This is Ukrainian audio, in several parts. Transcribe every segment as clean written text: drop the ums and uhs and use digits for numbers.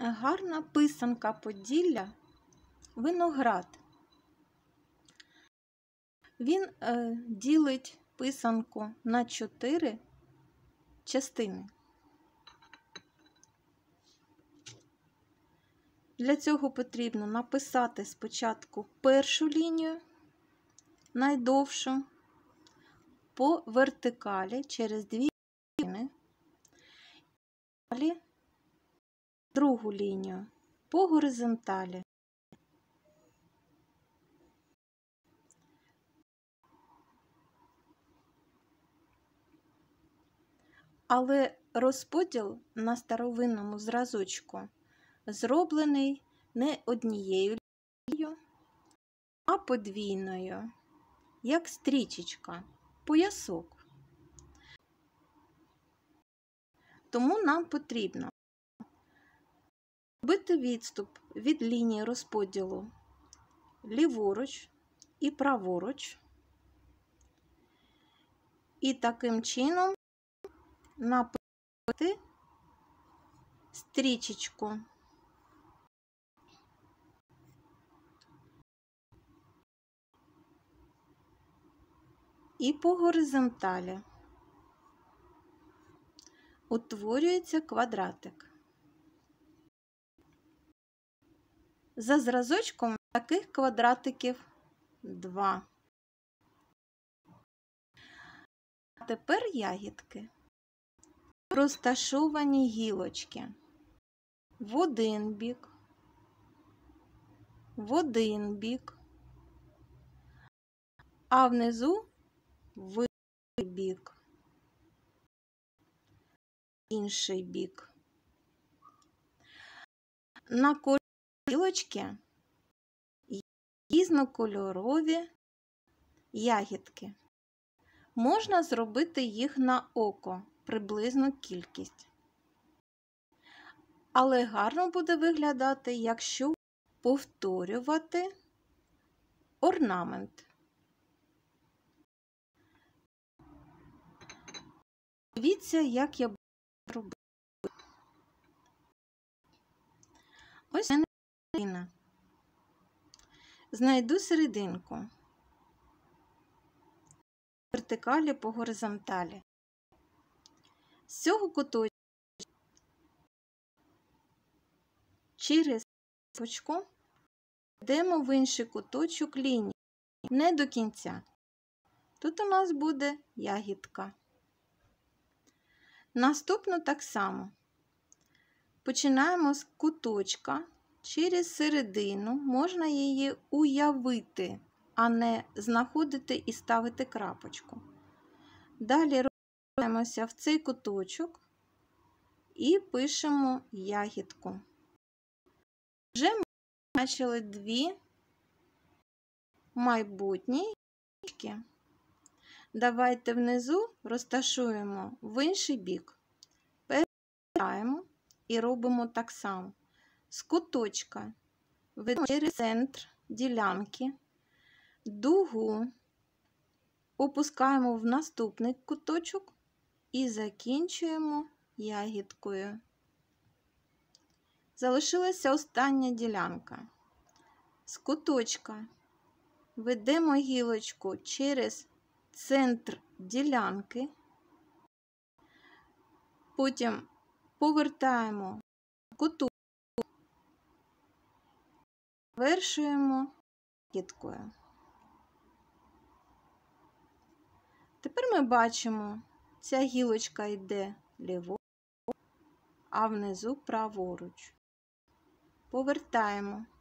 Гарна писанка Поділля – виноград. Він ділить писанку на 4 частини. Для цього потрібно написати спочатку першу лінію, найдовшу, по вертикалі через 2 лінії, далі другу лінію по горизонталі. Але розподіл на старовинному зразочку зроблений не однією лінією, а подвійною, як стрічечка, поясок. Тому нам потрібно робити відступ від лінії розподілу ліворуч і праворуч, і таким чином написати стрічечку. І по горизонталі утворюється квадратик. За зразочком таких квадратиків 2. А тепер ягідки. Розташовані гілочки в один бік, а внизу в бік, інший бік. На кожній гілочці різнокольорові ягідки. Можна зробити їх на око, приблизну кількість. Але гарно буде виглядати, якщо повторювати орнамент. Дивіться, як я буду робити. Ось у мене середина. Знайду серединку. Вертикалі по горизонталі. З цього куточку через точку йдемо в інший куточок лінії, не до кінця. Тут у нас буде ягідка. Наступно так само. Починаємо з куточка через середину, можна її уявити, а не знаходити і ставити крапочку. Далі рухаємося в цей куточок і пишемо ягідку. Вже ми бачили 2 майбутні ягідки. Давайте внизу розташуємо в інший бік. Перевертаємо і робимо так само. З куточка ведемо через центр ділянки, дугу опускаємо в наступний куточок і закінчуємо ягідкою. Залишилася остання ділянка. З куточка ведемо гілочку через центр ділянки, потім повертаємо куточок, завершуємо ягідкою. Тепер ми бачимо, ця гілочка йде ліворуч, а внизу праворуч. Повертаємо.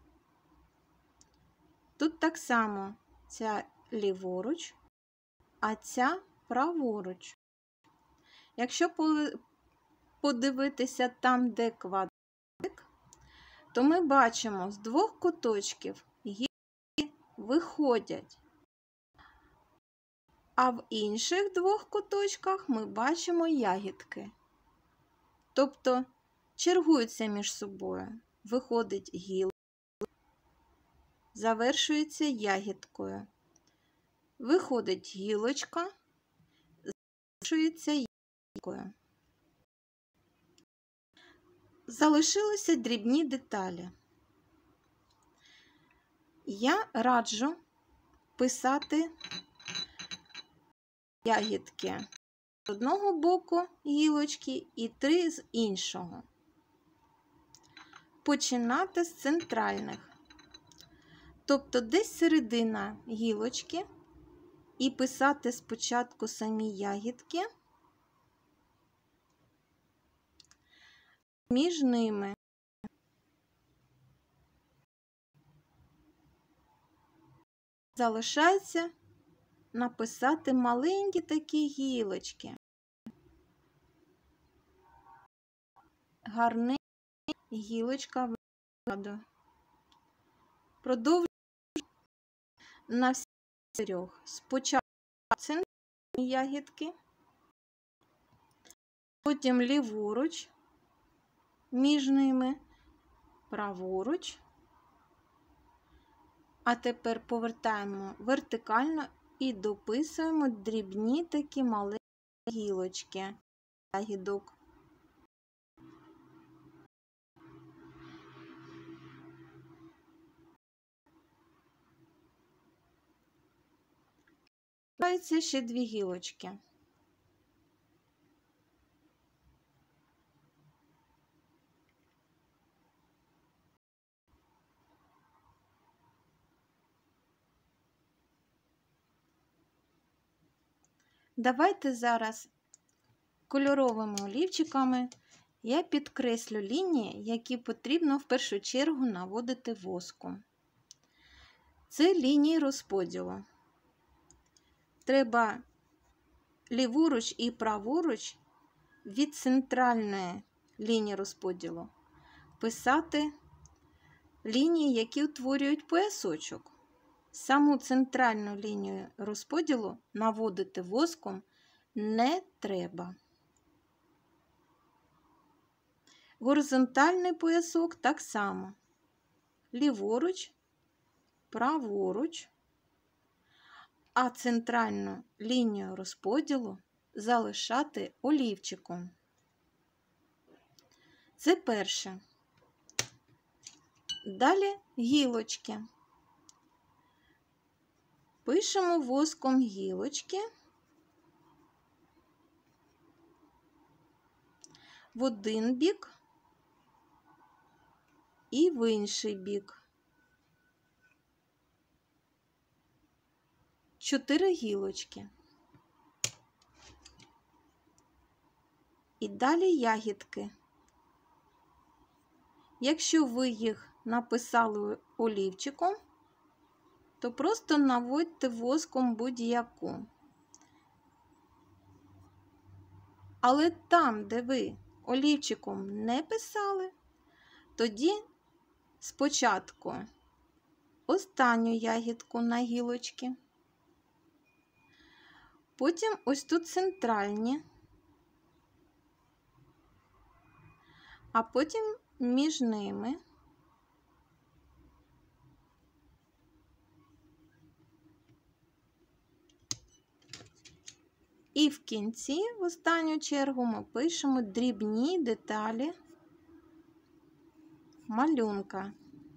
Тут так само ця ліворуч, а ця праворуч. Якщо подивитися там, де квадратик, то ми бачимо, з 2 куточків гілки виходять, а в інших 2 куточках ми бачимо ягідки. Тобто чергуються між собою. Виходить гілка, завершується ягідкою. Виходить гілочка, завершується ягідкою. залишилися дрібні деталі. Я раджу писати ягідки з одного боку гілочки і 3 з іншого. Починати з центральних, тобто десь середина гілочки, і писати спочатку самі ягідки, між ними залишається написати маленькі такі гілочки. Гарна гілочка вигляду. Продовжуємо на всіх 4. Спочатку центральні ягідки, потім ліворуч, між ними, праворуч. А тепер повертаємо вертикально і дописуємо дрібні такі маленькі гілочки ягідок. Залишаються ще 2 гілочки. Давайте зараз кольоровими олівчиками я підкреслю лінії, які потрібно в першу чергу наводити воском. Це лінії розподілу. Треба ліворуч і праворуч від центральної лінії розподілу писати лінії, які утворюють поясочок. Саму центральну лінію розподілу наводити воском не треба. Горизонтальний поясок так само. Ліворуч, праворуч, а центральну лінію розподілу залишати олівчиком. Це перше. Далі гілочки. Пишемо воском гілочки в один бік і в інший бік. 4 гілочки. І далі ягідки. Якщо ви їх написали олівчиком, то просто наводьте воском будь-яку. Але там, де ви олівчиком не писали, тоді спочатку останню ягідку на гілочки, потім ось тут центральні, а потім між ними. І в кінці, в останню чергу, ми пишемо дрібні деталі малюнка.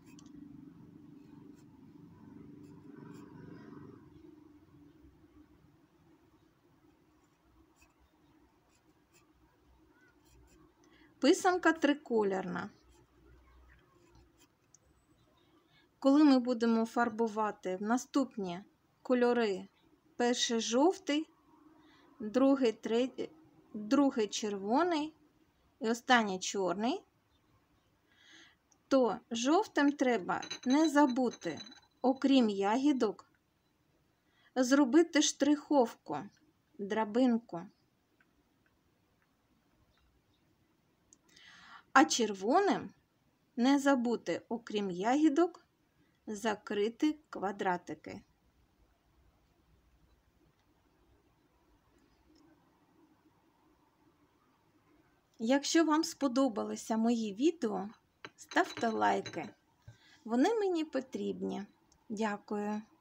Писанка трикольорна. Коли ми будемо фарбувати в наступні кольори, перший жовтий, другий червоний і останній чорний, то жовтим треба не забути, окрім ягідок, зробити штриховку, драбинку. А червоним не забути, окрім ягідок, закрити квадратики. Якщо вам сподобалися мої відео, ставте лайки. Вони мені потрібні. Дякую.